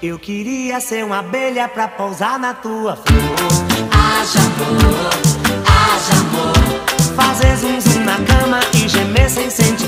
Eu queria ser uma abelha pra pousar na tua flor. Haja amor, haja amor. Fazer zum zum na cama e gemer sem sentir